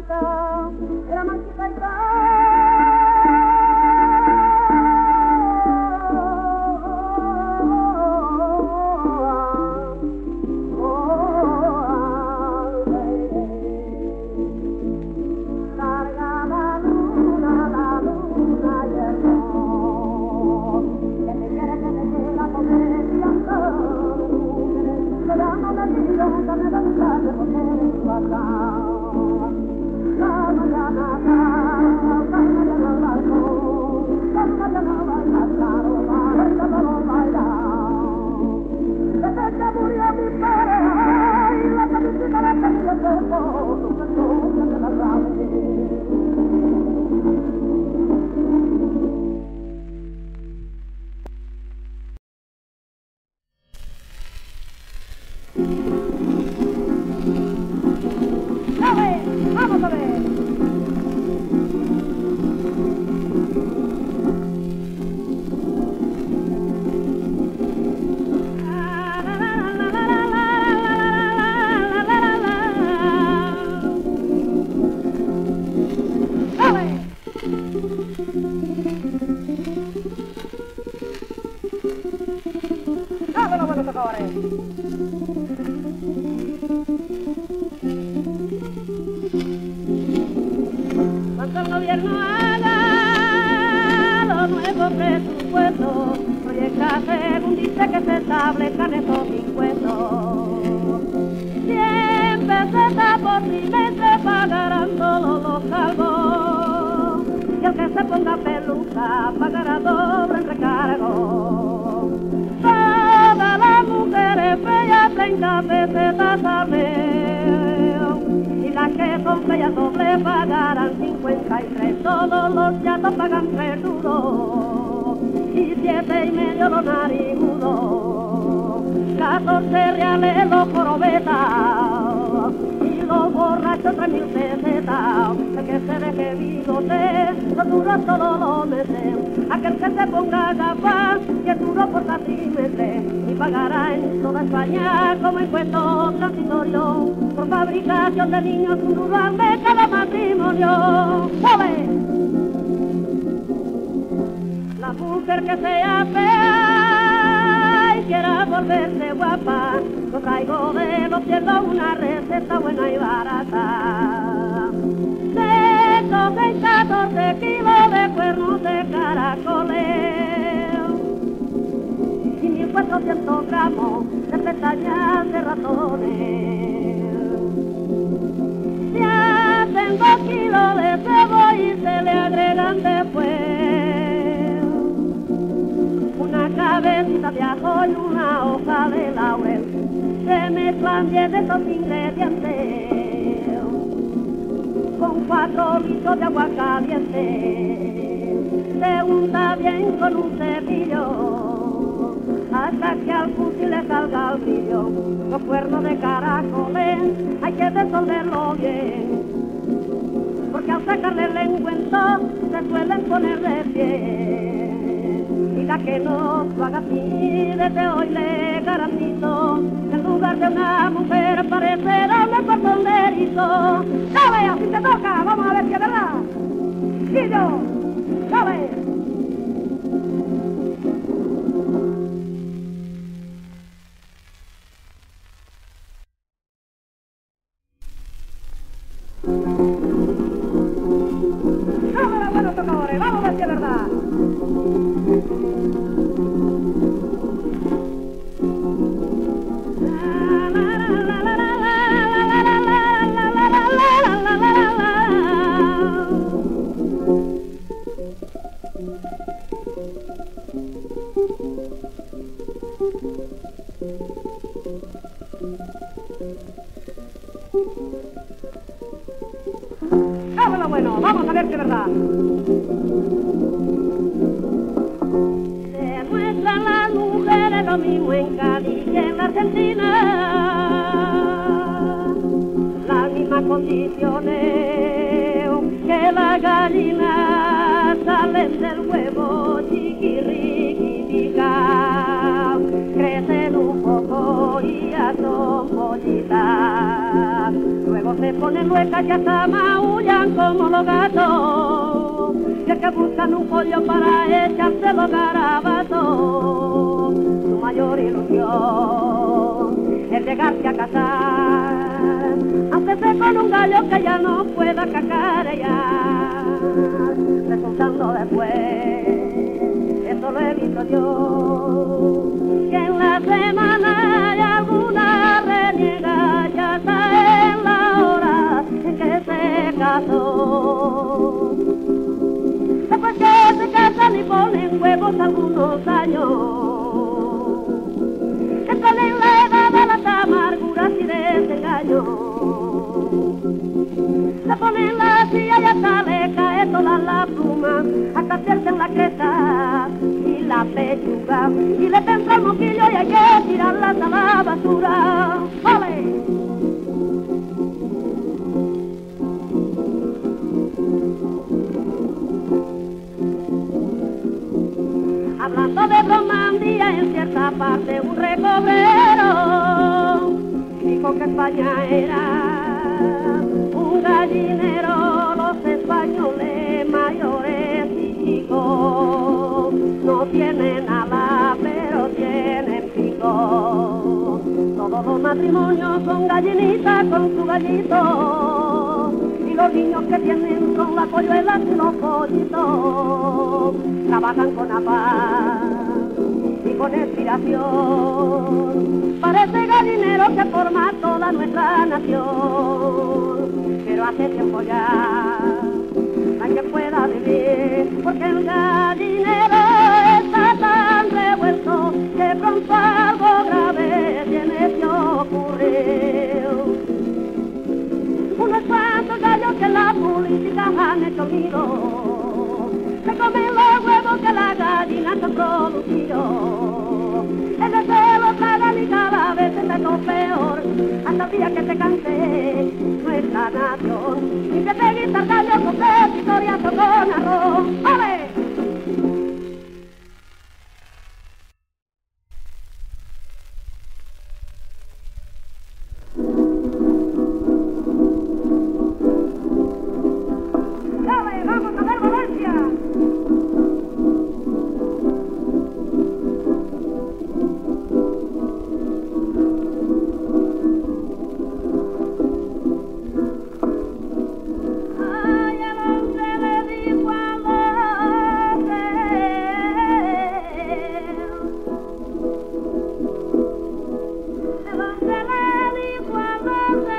manchita y tal. Vamos a ver. Dame los buenos tocadores. Cuando el gobierno haga los nuevos presupuestos, proyecta según dice que se establezcan esos impuestos. 100 pesetas por trimestre pagarán todos los calvos, y el que se ponga peluca pagará doble en recargo. Todas las mujeres feas 30 pesetas al mes, y las que son feas doble pagarán 53. Todos los chatos pagan 3 duros y 7,5 los narigudos. 14 reales los jorobetas y los borrachos 3,000 pesetas. El que se deje bigote, los duros todos los meses. Aquel que se ponga gafas y el duro por trimestre, y pagará en toda España como impuesto transitorio por fabricación de niños un duro al mes cada matrimonio. ¡Ole! La mujer que sea fea y quiera volverse guapa, lo traigo de los cielos una receta buena y barata. Se cogen 14 kilos de cuernos de caracoles y 1,400 gramos de pestañas de ratones. Se hacen 2 kilos de cebo y se le agregan después una cabecita de ajo y una hoja de laurel. Se mezclan bien de estos ingredientes con 4 litros de agua caliente. Se unta bien con un cepillo hasta que al fusil le salga el brillo. Los cuernos de caracoles hay que resolverlo bien, porque al sacarle el encuentro se suelen poner de pie. Y la que no lo haga así, desde hoy le garantizo que en lugar de una mujer parecerá un portonderito. ¡Sabe! Así te toca, vamos a ver si es verdad. ¡Y yo! ¡Sabe! ¡Vamos, buenos tocadores! ¡Vamos a ver si es verdad! ¡Vámonos, bueno! ¡Vamos a ver si es verdad! Se muestran las mujeres lo mismo en Cádiz que en la Argentina, las mismas condiciones que la gallina, salen del huevo chiquirriquitica, crecen un poco y ya son pollitas, luego se se ponen luecas y hasta maullan como los gatos, y es que buscan un pollo para echarse los garabatos. Su mayor ilusión es llegarse a casar, hacerse con un gallo que ya no pueda cacarear, resultando después, eso lo he visto yo, que en la semana hay alguna reniega ya está en la hora en que se casó. Después que se casan y ponen huevos algunos años, están en la edad de las amarguras y desengaños. Se ponen la silla y hasta le cae toda la pluma, hasta hacerse en la cresta y la pechuga, y le tendrá el moquillo y hay que tirarlas a la basura. ¡Ole! Hablando de broma, un día en cierta parte un recobrero dijo que España era un gallinero. Los españoles mayores y chicos no tienen ala pero tienen pico. Todos los matrimonios son gallinitas con su gallito, y los niños que tienen son las polluelas y los pollitos. Trabajan con afán y con inspiración, parece gallinero que forma toda nuestra nación. Pero hace tiempo ya no hay que pueda vivir, porque el gallinero está tan revuelto que pronto algo grave tiene que ocurrir. Unos cuantos gallos que la política han hecho nido, se comen los huevos que las gallinas han producido. Ellos se lo tragan y cada vez es lo peor, hasta el día que se canse nuestra nación. Y que te guita el gallo con historias con arroz. ¡Ole! ¡Vamos a ver Valencia! Ay, el hombre le dijo al hombre, el hombre le dijo al hombre,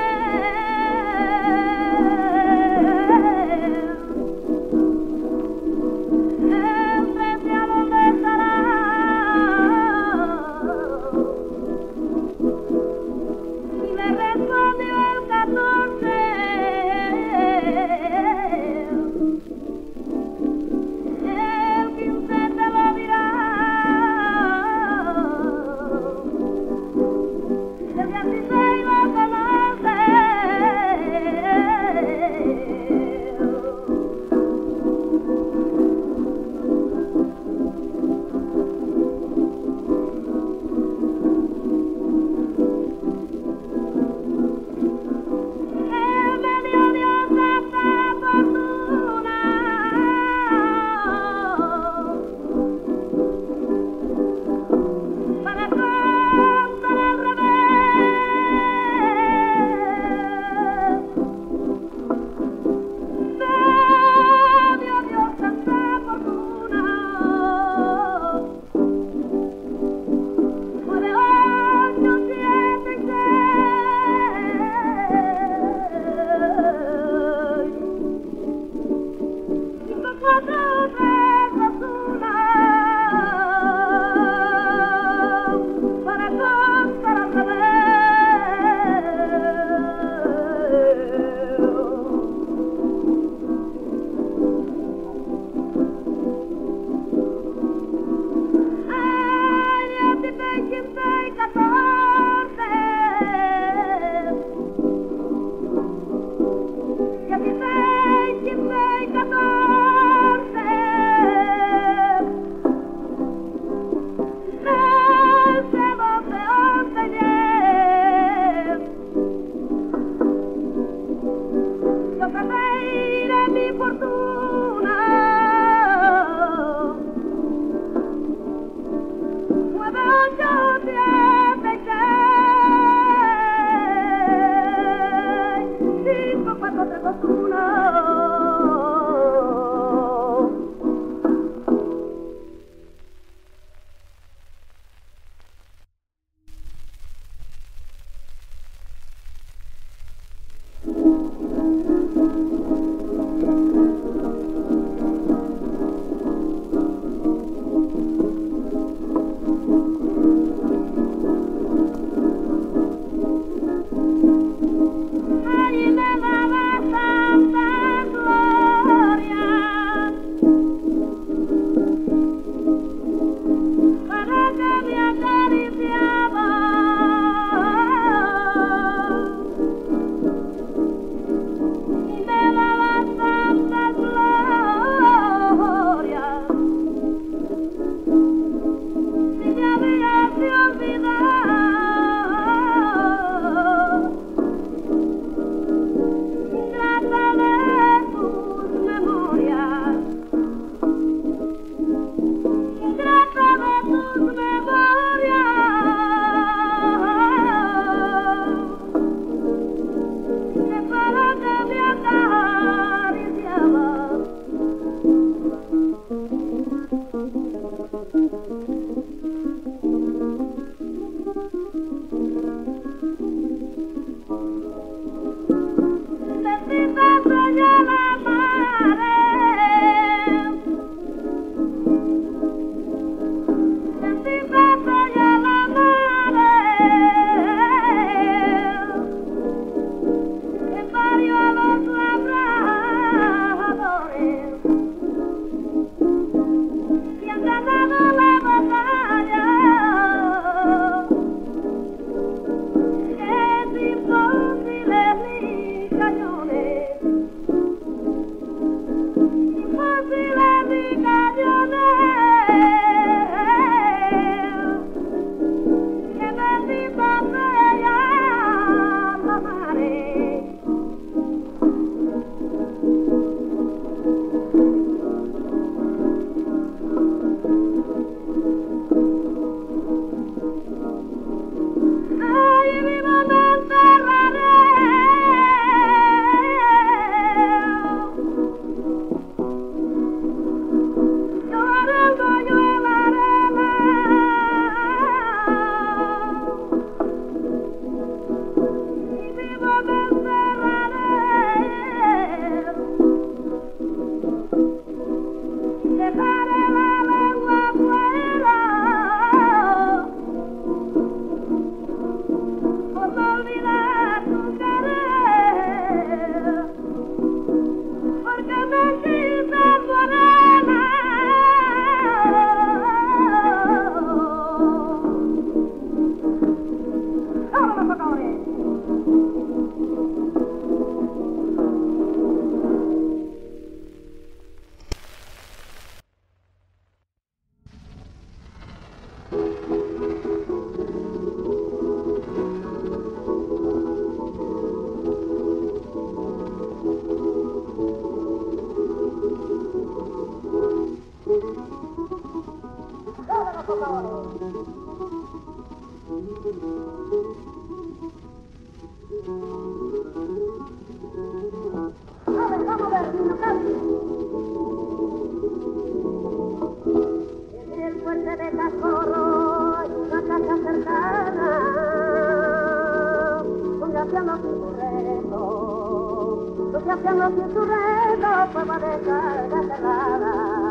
pero si su reto fue para descarga cerrada.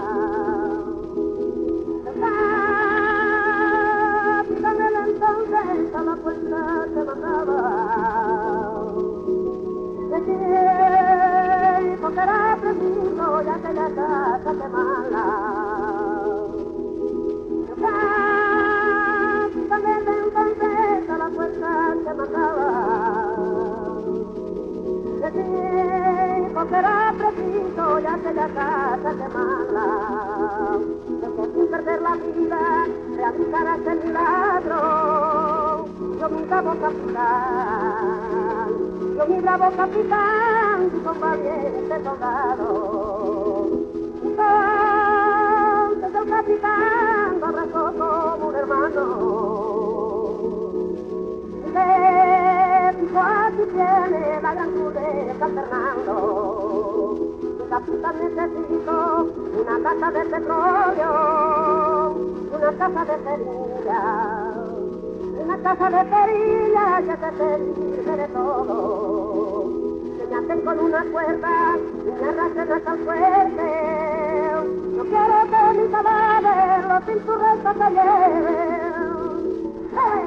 Quítame entonces a la puerta que mandaba. De tiempo que era preciso y aquella casa quemarla. Quítame entonces a la puerta que mandaba. De tiempo que era preciso y aquella casa quemarla. Sin perder la vida, realizar este milagro. Yo mi bravo capitán, con valiente soldado. Entonces el capitán lo abrazó como un hermano. Le dijo, aquí tiene la gran cruz de San Fernando. Capitán, necesito una casa de petróleo, una casa de cerilla que te sirve de todo. Que me aten con una cuerda y me arrastren hasta el fuerte. No quiero que mi cadáver los insurrectos se lleven. ¡Hey!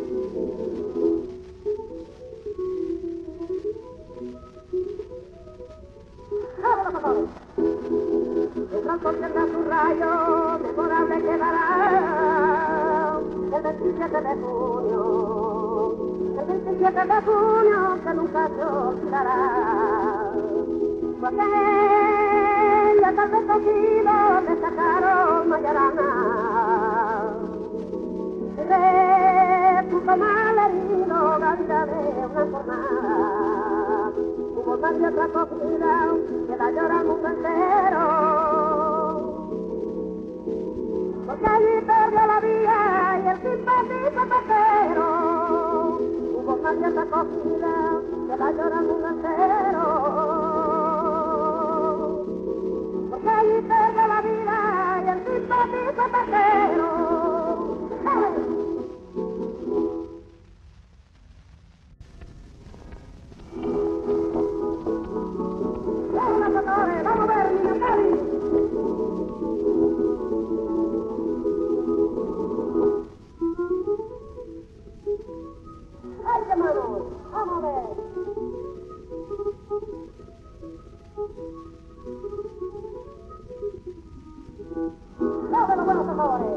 El tronco tendrá su rayo, memorable quedará el 27 de junio, que nunca se olvidará. Porque ya tal vez cocido te sacaron Mayarana. Repuso mal herido la vida de una jornada. Hubo más de otra cogida que la llora el mundo entero. Porque allí perdió la vida y el simpático tercero. Hubo más de otra cogida que la llora el mundo entero. Porque allí perdió la vida y el simpático tercero. ¡Hey! Vamos a ver, niño Cali. ¡Ay, hermano! ¡Vamos a ver! ¡Dame los buenos favores!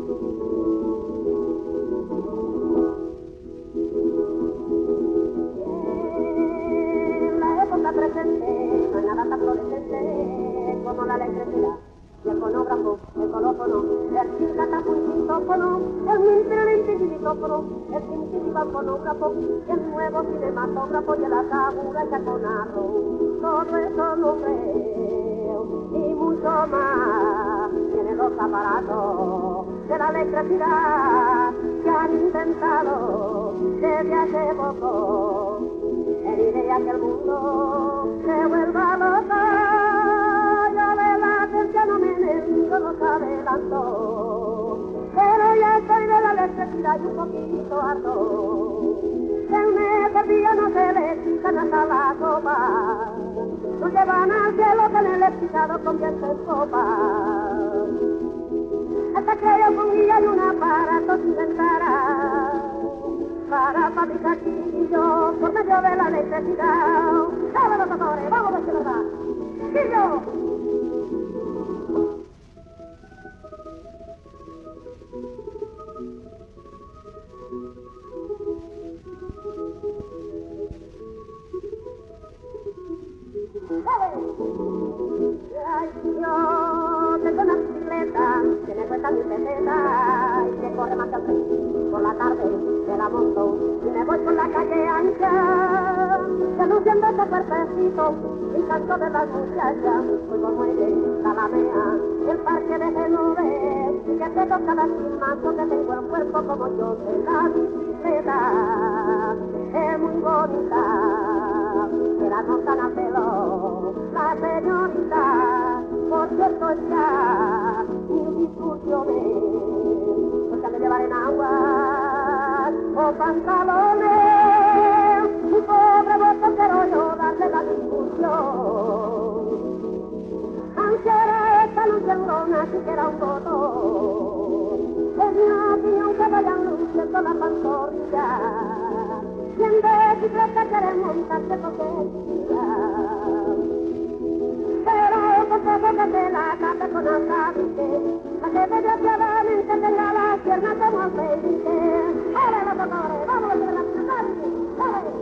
Presente, no hay nada tan florescente como la electricidad. Y el fonógrafo, el colófono, el cintacapuncintófono, el mintirintintitófono, el cintibanfonógrafo, el nuevo cinematógrafo y el acabura y caconarro. Todo eso nombre y mucho más tienen los aparatos de la electricidad que han intentado desde hace poco. El idea que el mundo se vuelva loco, yo de la atención no me enemigo los adelanto, pero ya estoy de la electricidad y un poquito harto, que un día no se le quitan hasta la copa, nos llevan al cielo que el electrizado convierte en sopa, hasta que yo ponía en un aparato sin ventana, para fabricar chiquillos por medio de la electricidad. ¡Dale los motores! ¡Vamos a ver si nos da! ¡Chiquillos! Ay, yo tengo una bicicleta que me cuesta 1000 pesetas y que corre más que el tren. Por la tarde me la monto y me voy por la calle ancha, denunciando ese cuerpecito y canto de las muchachas. Voy por Muelle, la Alamea, el parque de Genovés, y que tengo cada chismazo que tengo el cuerpo como yo de la bicicleta. Es muy bonita, que la notan a pelo, la señorita, por cierto ya, mil discusiones, porque me llevar en agua o pantalones, un pobre voto quiero yo darle la discusión. sembrona sí que era un botón. Es mi opinión que vayan luces toda la pantorrilla. Quien de bicicleta quiere montarse coquetilla. Pero por poco que te la tape con aceite, la que te desgraciadamente tenga las piernas como aceite. ¡Ole, los doctores! ¡Vamos a ver la pintar! ¡Ole!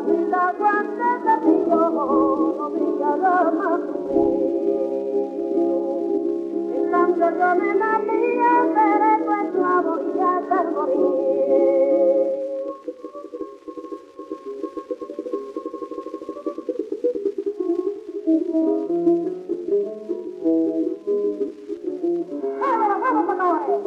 la guante de Dios, no brillará más en cambio yo me maría, seré tu esclavo y hasta el morir. ¡Vamos, pecadores!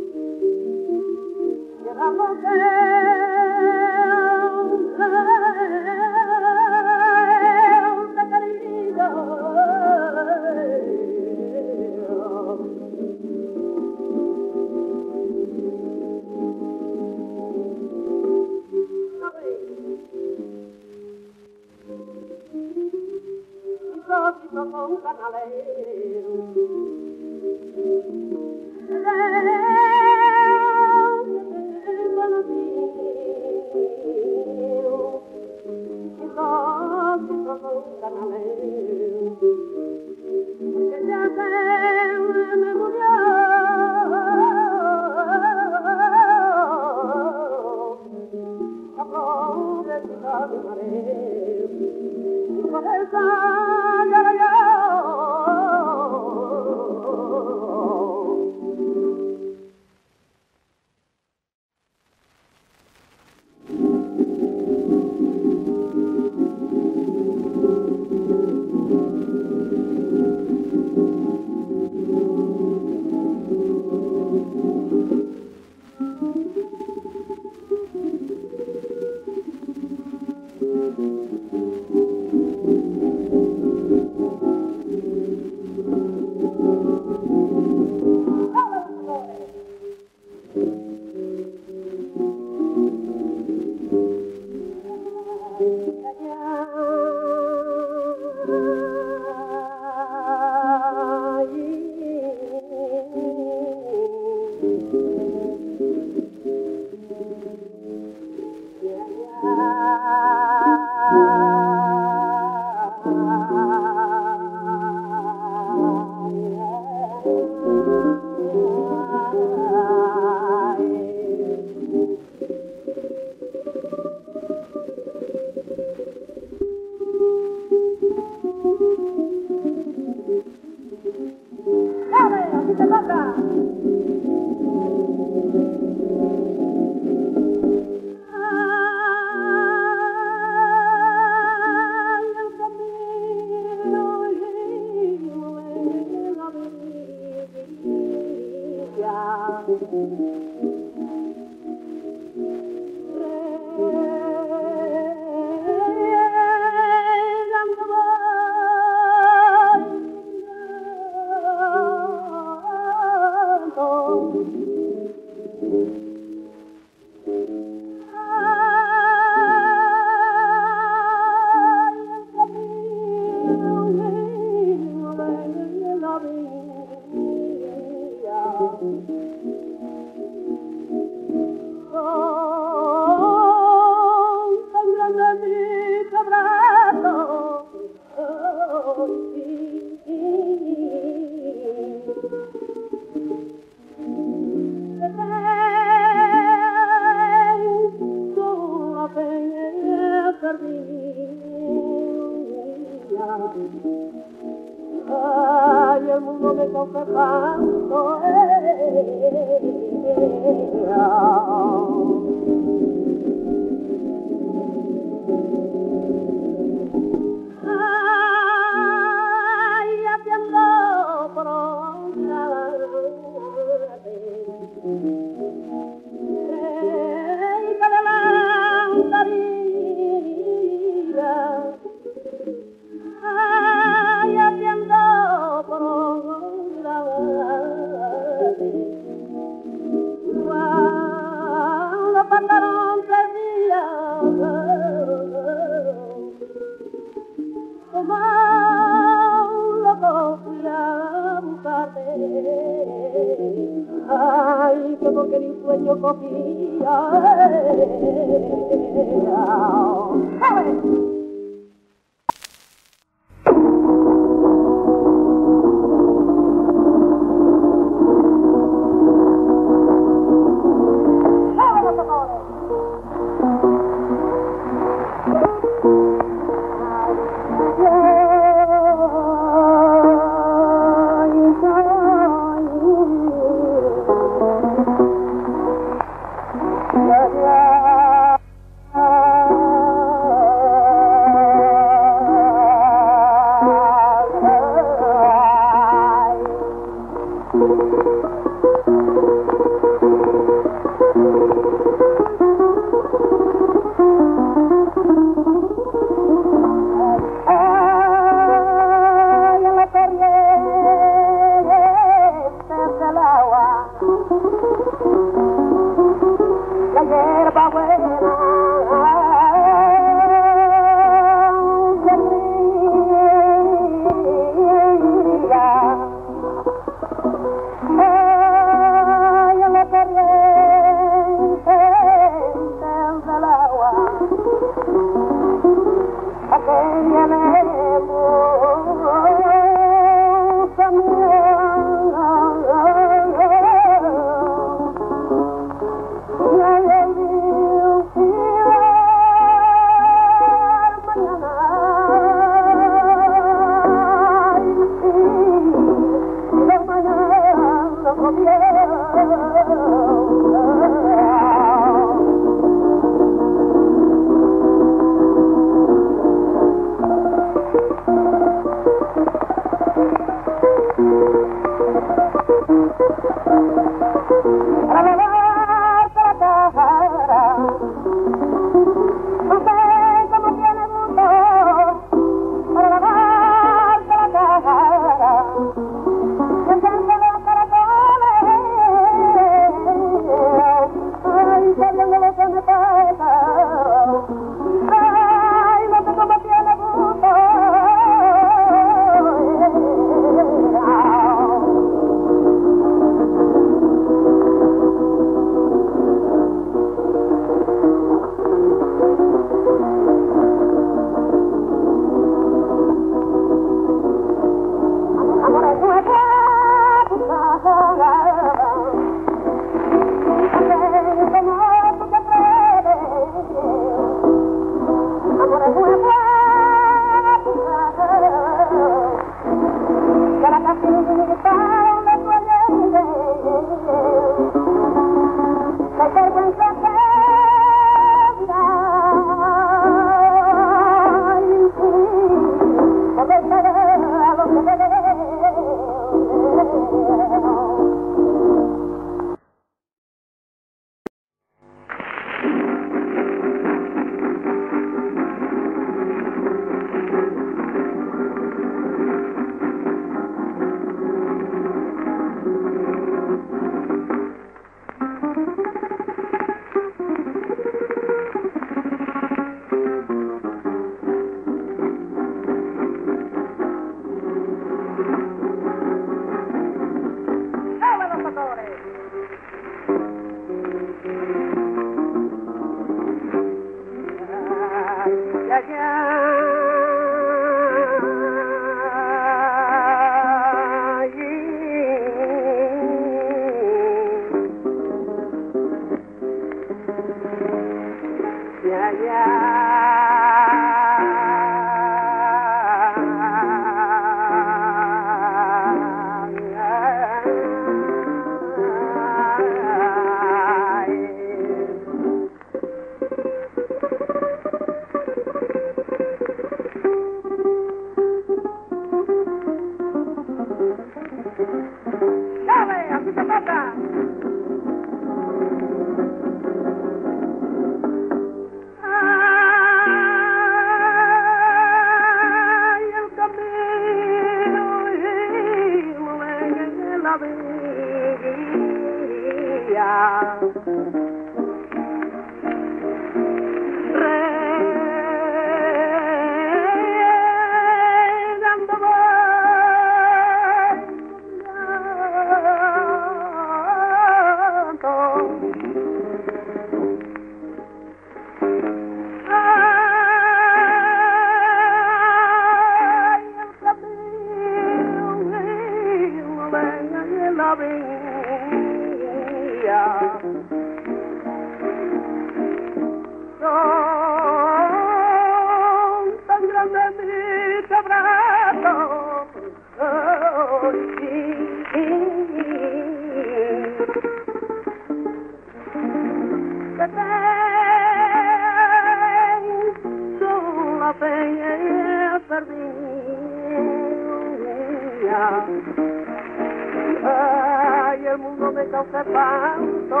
Ay, el mundo me causa espanto.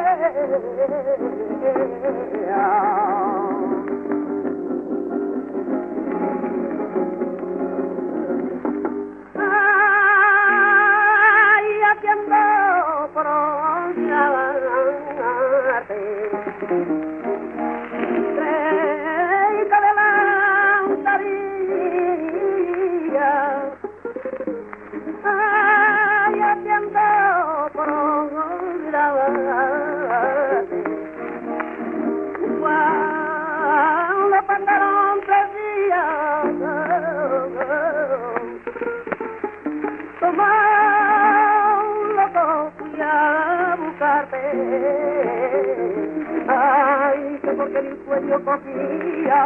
Ay, aquí ando por broncearte. Treinta de lanzaría. Ay, aquí ando por olvidarte. Cuando pasaron 3 días cuello cogía.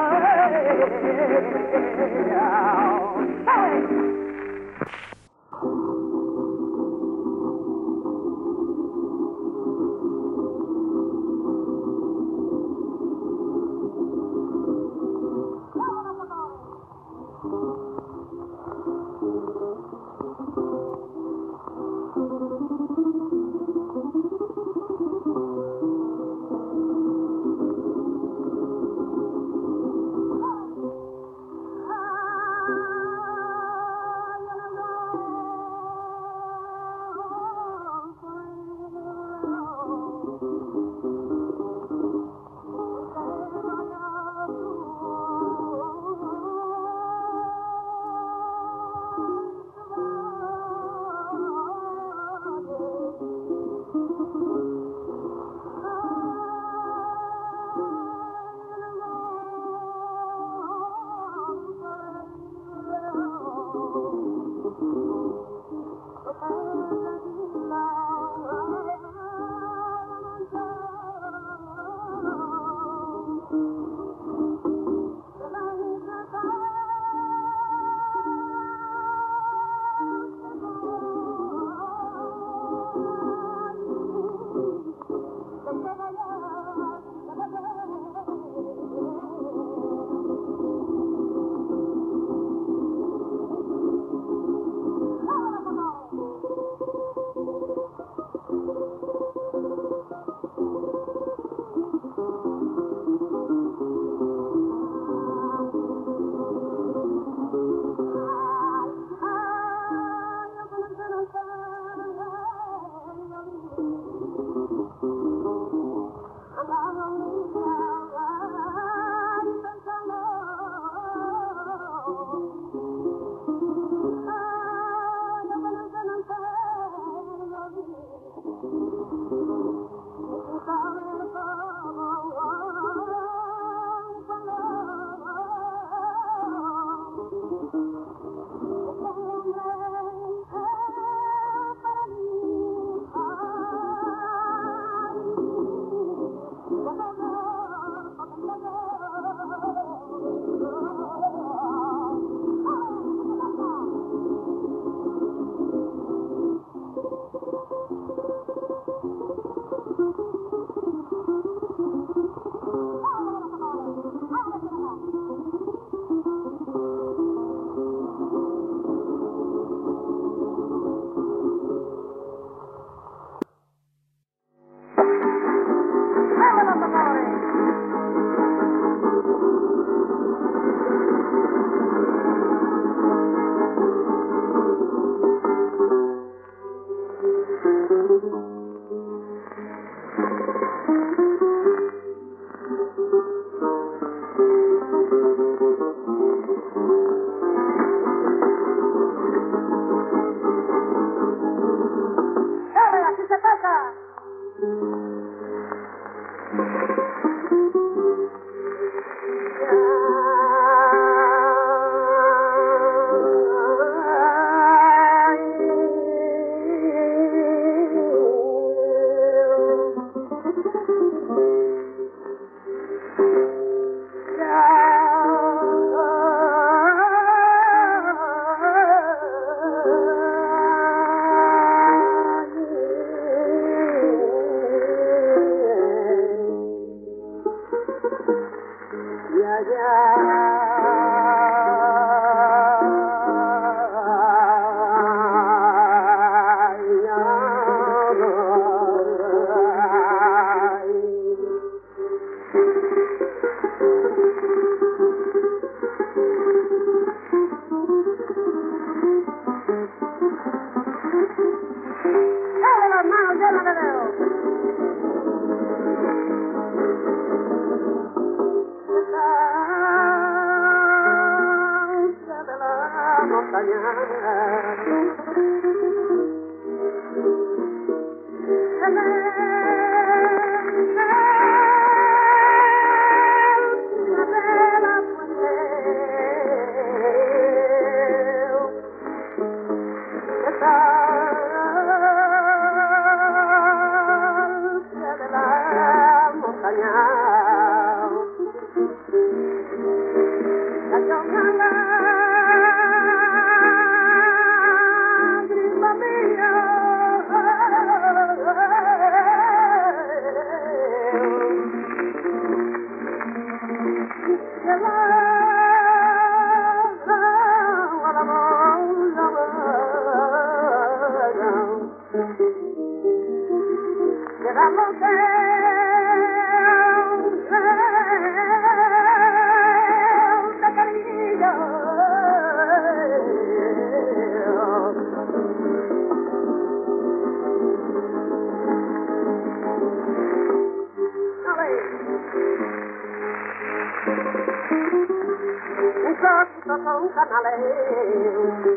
son canales.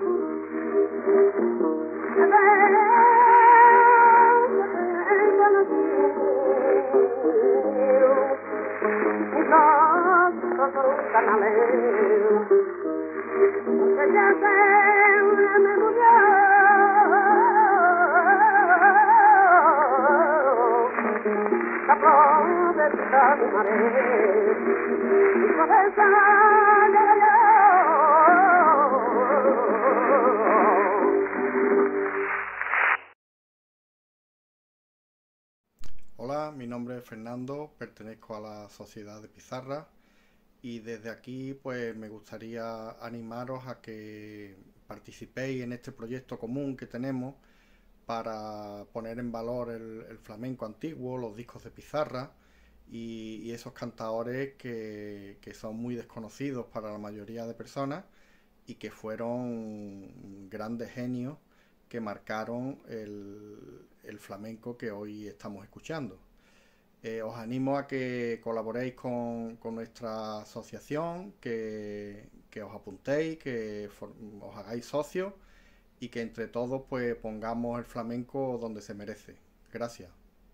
Hola, mi nombre es Fernando, pertenezco a la Sociedad de Pizarra y desde aquí pues me gustaría animaros a que participéis en este proyecto común que tenemos para poner en valor el flamenco antiguo, los discos de pizarra y esos cantadores que son muy desconocidos para la mayoría de personas y que fueron grandes genios que marcaron el flamenco que hoy estamos escuchando. Os animo a que colaboréis con nuestra asociación, que os apuntéis, que os hagáis socios y que entre todos pues pongamos el flamenco donde se merece. Gracias.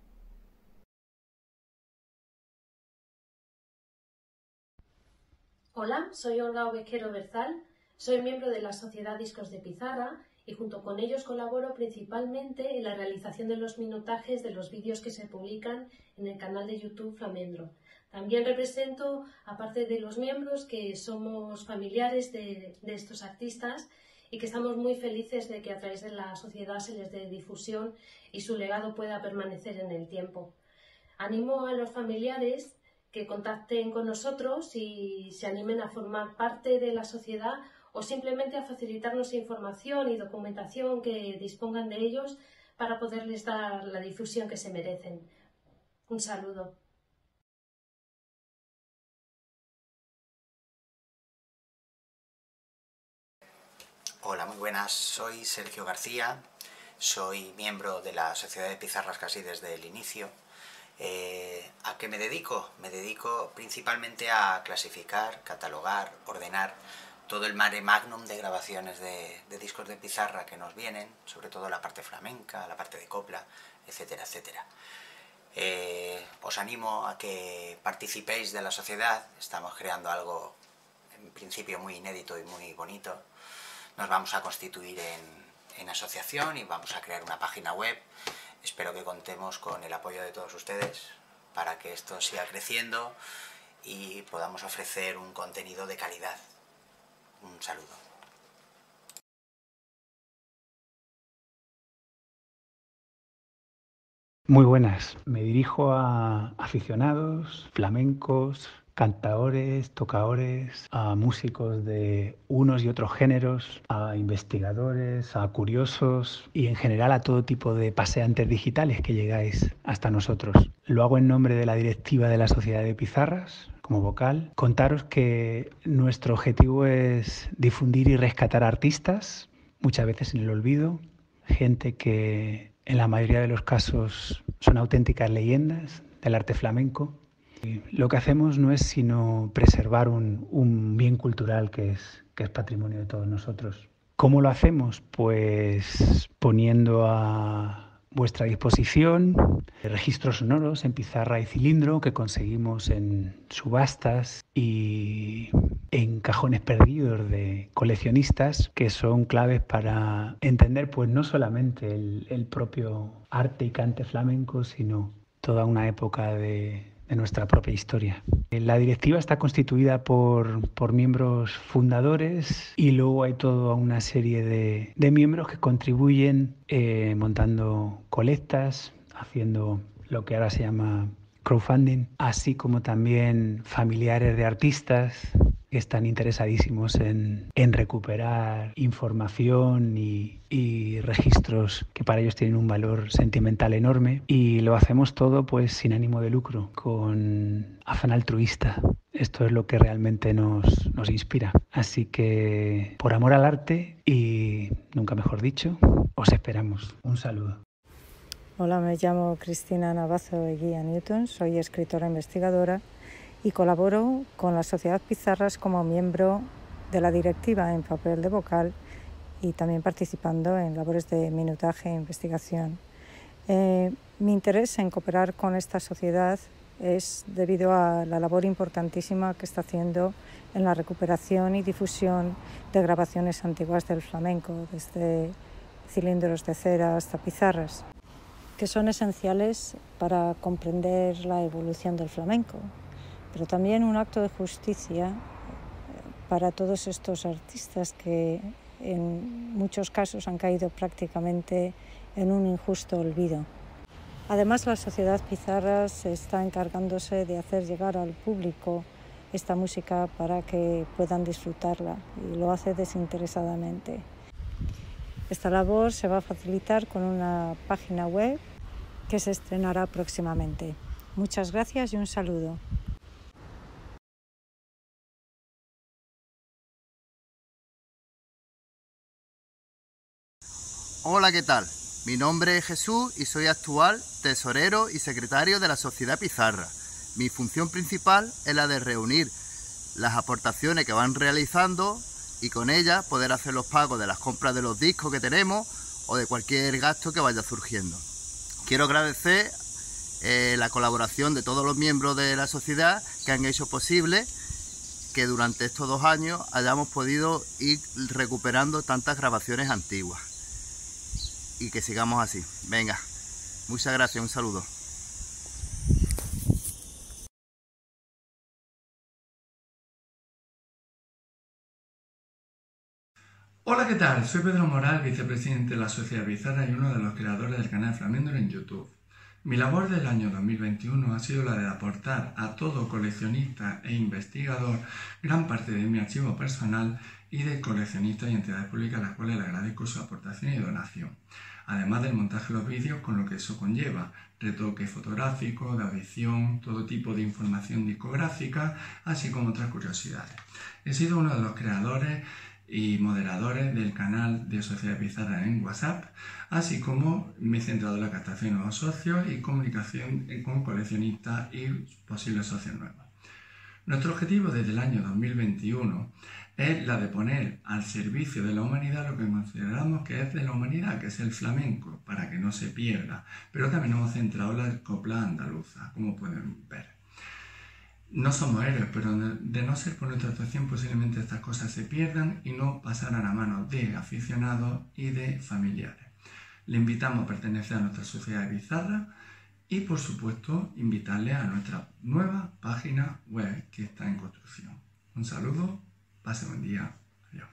Hola, soy Olga Ovejero Berzal, soy miembro de la Sociedad Discos de Pizarra y junto con ellos colaboro principalmente en la realización de los minutajes de los vídeos que se publican en el canal de YouTube Flamendro. También represento, aparte de los miembros, que somos familiares de estos artistas y que estamos muy felices de que a través de la sociedad se les dé difusión y su legado pueda permanecer en el tiempo. Animo a los familiares que contacten con nosotros y se animen a formar parte de la sociedad o simplemente a facilitarnos información y documentación que dispongan de ellos para poderles dar la difusión que se merecen. Un saludo. Hola, muy buenas. Soy Sergio García, soy miembro de la Sociedad de Pizarras casi desde el inicio. ¿A qué me dedico? Me dedico principalmente a clasificar, catalogar, ordenar todo el mare magnum de grabaciones de discos de pizarra que nos vienen, sobre todo la parte flamenca, la parte de copla, etcétera, etcétera. Os animo a que participéis de la sociedad. Estamos creando algo en principio muy inédito y muy bonito. Nos vamos a constituir en asociación y vamos a crear una página web. Espero que contemos con el apoyo de todos ustedes para que esto siga creciendo y podamos ofrecer un contenido de calidad. Un saludo. Muy buenas. Me dirijo a aficionados, flamencos, cantadores, tocadores, a músicos de unos y otros géneros, a investigadores, a curiosos y en general a todo tipo de paseantes digitales que llegáis hasta nosotros. Lo hago en nombre de la directiva de la Sociedad de Pizarras, como vocal. Contaros que nuestro objetivo es difundir y rescatar artistas, muchas veces en el olvido, gente que en la mayoría de los casos son auténticas leyendas del arte flamenco. Y lo que hacemos no es sino preservar un bien cultural que es patrimonio de todos nosotros. ¿Cómo lo hacemos? Pues poniendo a vuestra disposición registros sonoros en pizarra y cilindro que conseguimos en subastas y en cajones perdidos de coleccionistas que son claves para entender pues no solamente el propio arte y cante flamenco, sino toda una época de nuestra propia historia. La directiva está constituida por miembros fundadores y luego hay toda una serie de miembros que contribuyen montando colectas, haciendo lo que ahora se llama crowdfunding, así como también familiares de artistas que están interesadísimos en recuperar información y registros que para ellos tienen un valor sentimental enorme, y lo hacemos todo pues sin ánimo de lucro, con afán altruista. Esto es lo que realmente nos inspira. Así que por amor al arte y nunca mejor dicho, os esperamos. Un saludo. Hola, me llamo Cristina Navazo Eguía Newton, soy escritora investigadora y colaboro con la Sociedad Pizarras como miembro de la directiva en papel de vocal y también participando en labores de minutaje e investigación. Mi interés en cooperar con esta sociedad es debido a la labor importantísima que está haciendo en la recuperación y difusión de grabaciones antiguas del flamenco, desde cilindros de cera hasta pizarras, que son esenciales para comprender la evolución del flamenco, pero también un acto de justicia para todos estos artistas que en muchos casos han caído prácticamente en un injusto olvido. Además, la Sociedad Pizarras está encargándose de hacer llegar al público esta música para que puedan disfrutarla, y lo hace desinteresadamente. Esta labor se va a facilitar con una página web que se estrenará próximamente. Muchas gracias y un saludo. Hola, ¿qué tal? Mi nombre es Jesús y soy actual tesorero y secretario de la Sociedad Pizarra. Mi función principal es la de reunir las aportaciones que van realizando y con ellas poder hacer los pagos de las compras de los discos que tenemos o de cualquier gasto que vaya surgiendo. Quiero agradecer la colaboración de todos los miembros de la sociedad que han hecho posible que durante estos 2 años hayamos podido ir recuperando tantas grabaciones antiguas. Y que sigamos así. Venga, muchas gracias, un saludo. Hola, ¿qué tal? Soy Pedro Moral, vicepresidente de la Sociedad Pizarra y uno de los creadores del canal Flamendor en YouTube. Mi labor del año 2021 ha sido la de aportar a todo coleccionista e investigador gran parte de mi archivo personal y de coleccionistas y entidades públicas a las cuales le agradezco su aportación y donación, además del montaje de los vídeos con lo que eso conlleva, retoque fotográfico, de audición, todo tipo de información discográfica, así como otras curiosidades. He sido uno de los creadores y moderadores del canal de Sociedad Pizarra en WhatsApp, así como me he centrado en la captación de nuevos socios y comunicación con coleccionistas y posibles socios nuevos. Nuestro objetivo desde el año 2021 es la de poner al servicio de la humanidad lo que consideramos que es de la humanidad, que es el flamenco, para que no se pierda, pero también hemos centrado en la copla andaluza, como pueden ver. No somos héroes, pero de no ser por nuestra actuación posiblemente estas cosas se pierdan y no pasaran a manos de aficionados y de familiares. Le invitamos a pertenecer a nuestra Sociedad de Pizarra y, por supuesto, invitarle a nuestra nueva página web que está en construcción. Un saludo, pase buen día. Adiós.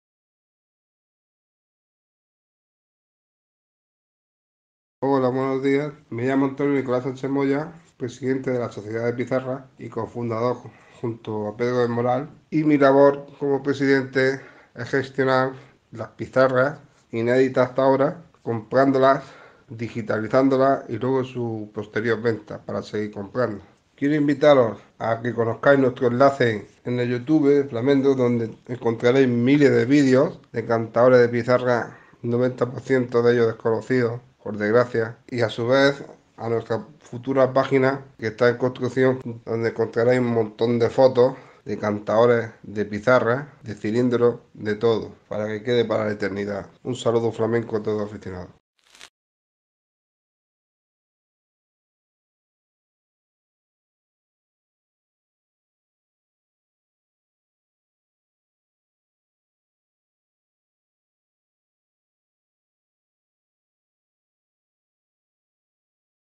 Hola, buenos días. Me llamo Antonio Nicolás Sánchez Moya, presidente de la Sociedad de Pizarra y cofundador junto a Pedro del Moral. Y mi labor como presidente es gestionar las pizarras inéditas hasta ahora, comprándolas, digitalizándolas y luego su posterior venta para seguir comprando. Quiero invitaros a que conozcáis nuestro enlace en el YouTube Flamendor, donde encontraréis miles de vídeos de cantadores de pizarra, 90% de ellos desconocidos, por desgracia, y a su vez a nuestra futura página que está en construcción, donde encontraréis un montón de fotos de cantadores de pizarra, de cilindros, de todo, para que quede para la eternidad. Un saludo flamenco a todos aficionados.